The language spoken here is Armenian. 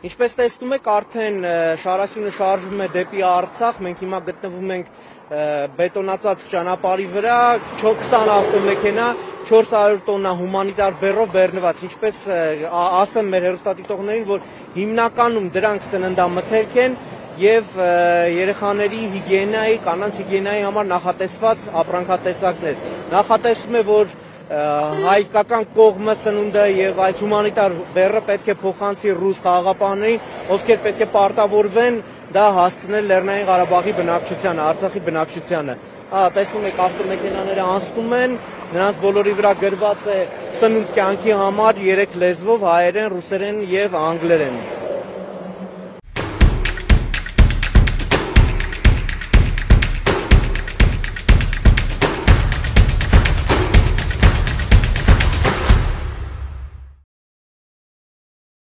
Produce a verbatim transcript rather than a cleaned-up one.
Ինչպես տեսնում եք, արդեն շարասյունը շարժվում է դեպի Արցախ, մենք հիմա գտնվում ենք բետոնացած ճանապարհի վրա, քսան ավտոմեքենա, չորս հարյուր տոննա հումանիտար բեռով բեռնված, ինչպես ասեմ մեր հեռուստադիտողներին, որ հիմնականում դրանք սննդամթերք են եւ երեխաների հիգիենայի, կանանց հիգիենայի համար նախատեսված ապրանքատեսակներ։ Նախատեսվում է, որ հայկական կողմը Սնունդը եւ այս հումանիտար բեռը պետք է փոխանցի ռուս խաղաղապահներին, ովքեր պետք է պարտավորվեն դա հասցնել Լեռնային Ղարաբաղի բնակչությանը, Արցախի բնակչությանը։ Ահա տեսնում եք ավտոմեքենաները անցնում են, նրանց բոլորի վրա գրված է Սնունդ կյանքի համար երեք լեզվով՝ հայերեն, ռուսերեն եւ անգլերեն։